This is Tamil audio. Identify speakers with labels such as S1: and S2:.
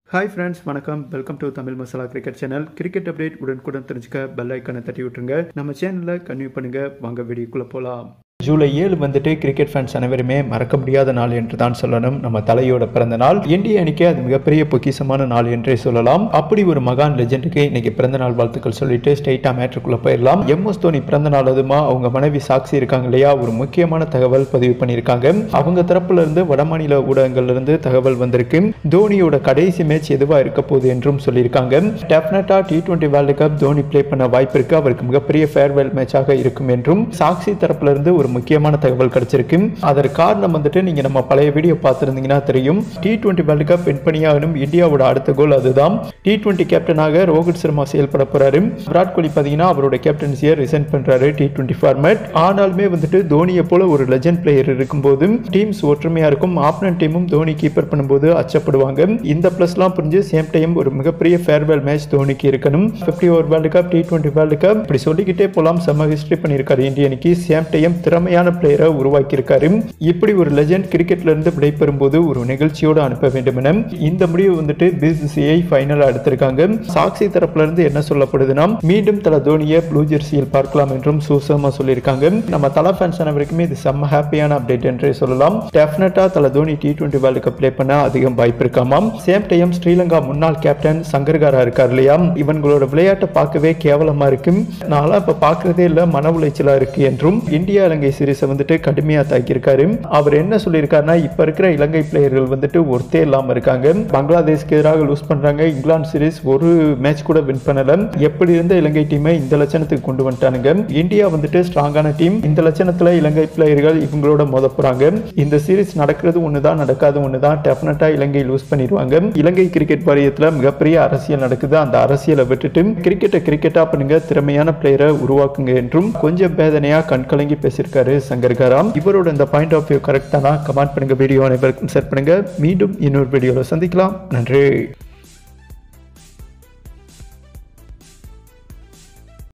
S1: Hi friends, வணக்கம். Welcome to Tamil masala cricket channel. Cricket update உடனுக்குடன் தெரிஞ்சுக்க பெல் ஐக்கானை தட்டி விட்டுருங்க. நம்ம சேனலை கன்டினியூ பண்ணுங்க. வாங்க வீடியோக்குள்ள போலாம். ஜூலை 7 வந்துட்டு கிரிக்கெட் ஃபேன்ஸ் அனைவருமே மறக்க முடியாத நாள் என்று தான் சொல்லணும். நம்ம தலையோட பிறந்த நாள். இந்திய அணிக்கு அது மிகப்பெரிய பொக்கிஷமான நாள் என்றே சொல்லலாம். அப்படி ஒரு மகான் லெஜெண்டுக்கு இன்னைக்கு பிறந்த நாள் வாழ்த்துக்கள் சொல்லிட்டு ஸ்ட்ரைட்டா மேட்ருக்குள்ள போயிடலாம். MS தோனி பிறந்த நாள் அதுமா அவங்க மனைவி சாக்சி இருக்காங்க இல்லையா, ஒரு முக்கியமான தகவல் பதிவு பண்ணியிருக்காங்க. அவங்க தரப்புல இருந்து வடமாநில ஊடகங்கள்ல இருந்து தகவல் வந்திருக்கு. தோனியோட கடைசி மேட்ச் எதுவா இருக்க போகுது என்றும் சொல்லியிருக்காங்க. டெஃபினட்டா T20 world cup Dhoni play பண்ண வாய்ப்பு இருக்கு. அவருக்கு மிகப்பெரிய ஃபேர்வெல் மேட்சாக இருக்கும் என்றும் சாக்சி தரப்புல இருந்து ஒரு முக்கியமான தகவல் கிடைச்சிருக்கு. அதற்கு காரணம் வந்துட்டு நீங்க நம்ம பழைய வீடியோ பார்த்திருந்தீங்கன்னா தெரியும். T20 world cup win பண்ணியாகணும். இந்தியாவோட அடுத்த கோல் அதுதான். T20 கேப்டனாக ரோஹித் சர்மா செயல்பட போறாரு. விராட் கோலி பாத்தீங்கன்னா அவரோட கேப்டன்சியை ரிசைன் பண்றாரு T20 ஃபார்மேட். ஆனாலுமே வந்துட்டு தோனியை போல ஒரு லெஜெண்ட் பிளேயர் இருக்கும்போது டீம்ஸ் ஒற்றுமையா இருக்கும். ஆப்பனன்ட் டீமும் தோனி கீப்பர் பண்ணும்போது அச்சப்படுவாங்க. இந்த பிளஸ்லாம் புரிஞ்சு சேம் டைம் ஒரு மிகப்பெரிய ஃபேர்வெல் மேட்ச் தோனிக்கு இருக்கணும். 50 over world cup T20 world cup இப்படி சொல்லிக்கிட்டே போலாம். செம்ம ஹிஸ்டரி பண்ணியிருக்காரு இந்திய அணிக்கு. சேம் டைம் திறமையான பிளேயரை உருவாக்கி இருக்காரு. இப்படி ஒரு லெஜெண்ட் கிரிக்கெட்ல இருந்து விடைபெறும் போது ஒரு நிகழ்ச்சியோடு அனுப்ப வேண்டும் என இந்த முடிவு வந்துட்டு BCCI ஃபைனலா எடுத்திருக்காங்க. சாக்சி தரப்புல இருந்து என்ன சொல்லப்படுதுன்னா மீண்டும் தல தோனியை ப்ளூ ஜெர்சியில் பார்க்கலாம் என்றும் சூசமா சொல்லியிருக்காங்க. நம்ம தல ஃபேன்ஸ் அனைவருக்குமே இது செம்ம ஹாப்பியான அப்டேட் என்றே சொல்லலாம். டெஃபினட்டா தல Dhoni T20 world cup play பண்ண அதிகம் வாய்ப்பு இருக்காமாம். சேம் டைம் ஸ்ரீலங்கா முன்னாள் கேப்டன் சங்கர்காரா இருக்கார் இல்லையா, இவங்களோட விளையாட்டை பார்க்கவே கேவலமா இருக்கு. நான்லாம் இப்ப பாக்குறதே இல்ல, மன உளைச்சலா இருக்கு என்றும் இந்தியா இலங்கை சீரிஸ் வந்துட்டு கடுமையா தாக்கியிருக்காரு. அவர் என்ன சொல்லியிருக்காருன்னா இப்ப இருக்கிற இலங்கை பிளேயர்கள் வந்துட்டு ஒருத்தே இல்லாம இருக்காங்க. பங்களாதேஷ்க்கு எதிராக லூஸ் பண்றாங்க. இங்கிலாந்து சீரிஸ் ஒரு மேட்ச் கூட வின் பண்ணல. எப்படி இருந்த இலங்கை டீமை இந்த லட்சணத்துக்கு கொண்டு வந்துட்டானுங்க. இந்தியா வந்துட்டு ஸ்ட்ராங்கான டீம். இந்த லட்சணத்துல இலங்கை பிளேயர்கள் இவங்களோட மோத போறாங்க. இந்த சீரிஸ் நடக்கிறது ஒண்ணுதான், நடக்காது ஒண்ணுதான். டெஃபினட்டா இலங்கை லூஸ் பண்ணிடுவாங்க. இலங்கை கிரிக்கெட் வாரியத்துல மிகப்பெரிய அரசியல் நடக்குது. அந்த அரசியலை விட்டுட்டு கிரிக்கெட்டா பண்ணுங்க, திறமையான பிளேயரை உருவாக்குங்க என்றும் கொஞ்சம் வேதனையா கண்கலங்கி பேசியிருக்காரு சங்கர்காராம். இவரோட இந்த பாயிண்ட் ஆஃப் வியூ கரெக்டானா கமெண்ட் பண்ணுங்க. வீடியோ அனைவருக்கும் ஷேர் பண்ணுங்க. மீண்டும் இன்னொரு வீடியோல சந்திக்கலாம். நன்றி.